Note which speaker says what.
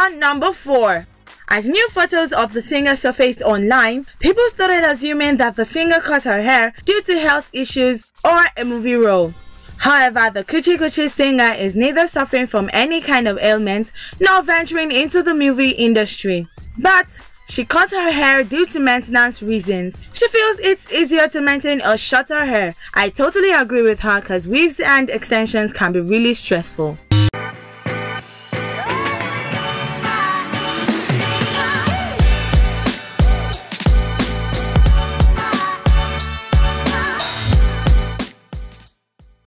Speaker 1: On number 4. As new photos of the singer surfaced online, people started assuming that the singer cut her hair due to health issues or a movie role. However, the Kuchi Kuchi singer is neither suffering from any kind of ailment nor venturing into the movie industry. But she cut her hair due to maintenance reasons. She feels it's easier to maintain a shorter hair. I totally agree with her because weaves and extensions can be really stressful.